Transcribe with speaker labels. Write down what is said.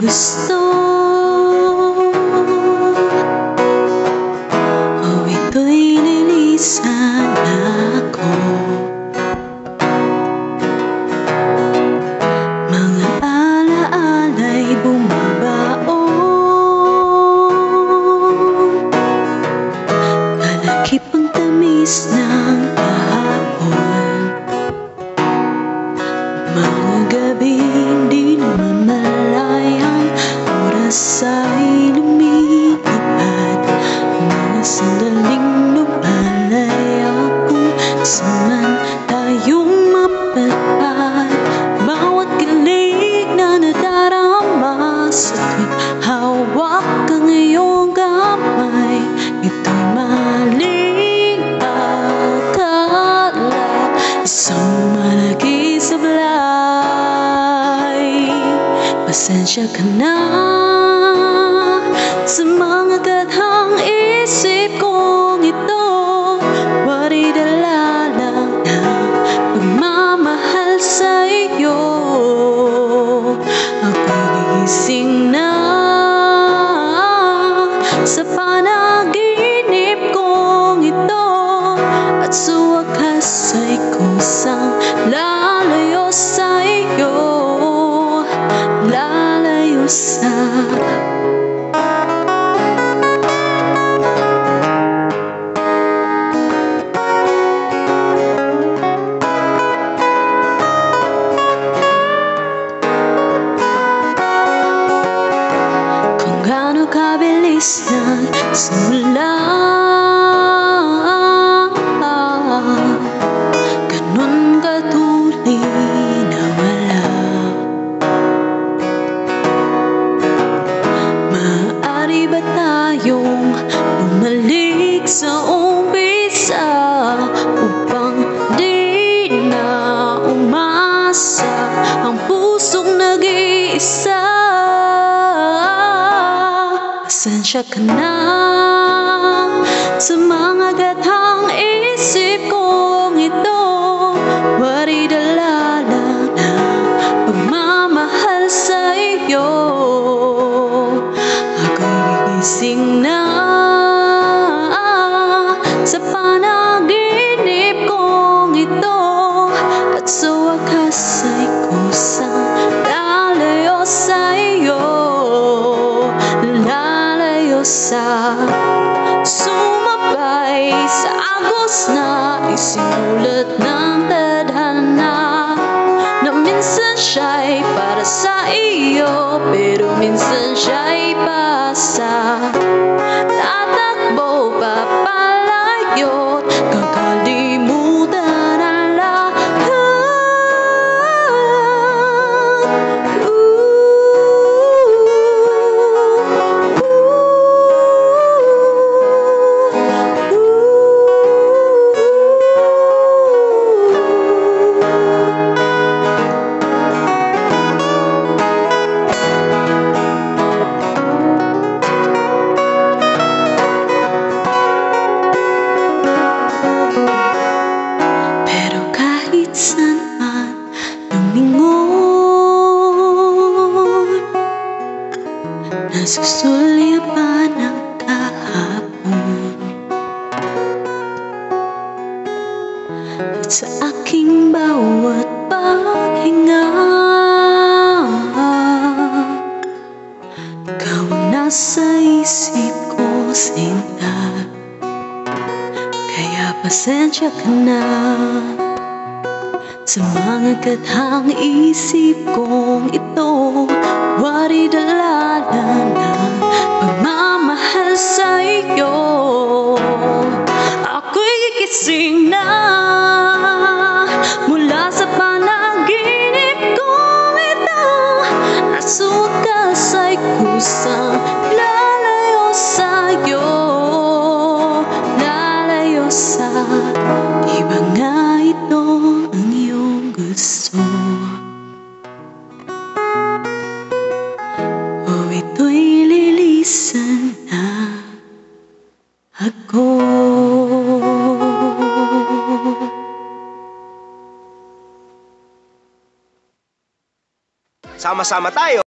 Speaker 1: gusto. Oh, ito'y lilisan ako. Mga alaala'y bumabaon, kalakip ang tamis ng kahapon. Mga gabing di naman malayang oras ay lumilipad. Mga sandaling lumalaya kung saan tayong mapadpad. Bawat kilig na nadarama sa tuwing hawak ang iyong kamay, ito'y maling akala, isang malaki sablay. Pasensya ka na sa mga kathang isip kong ito. Wari dala lang ng pagmamahal sa'yo. Ako'y gigising na sa panaginip kong ito, at sa wakas ay kusang lalayo sa'yo, lalayo sa kung gaano kabilis ng simula, ganun katuloy na wala. Maaari ba tayong bumalik sa umpisa upang di na umasa ang pusong nag-iisa? Pasensya ka na sa mga kathang isip kong ito. Wari dala lang ng pagmamahal sa'yo. Ako'y gigising na sa panaginip kong ito, at sa wakas ay kusang lalayo sa'yo, lalayo sa sumabay sa agos na isinulat ng tadhana, na minsan siya'y para sa iyo, pero minsan siya'y pasa. Tatakbo papalayo't kakalimutan ang lahat. Pero kahit saan man lumingon, nasusulyapan ang kahapon, at sa aking bawat paghinga, ikaw ang nasa isip ko, sinta. Kaya pasensya ka na sa mga kathang isip kong ito. Wari dala lang ng pagmamahal sa'yo. Ako'y gigising na mula sa panaginip kong ito, at sa wakas ay kusang lalayo sa'yo, lalayo sa iba nga ito ang iyong gusto. Oh, ito'y lilisan na ako.
Speaker 2: Sama-sama tayo.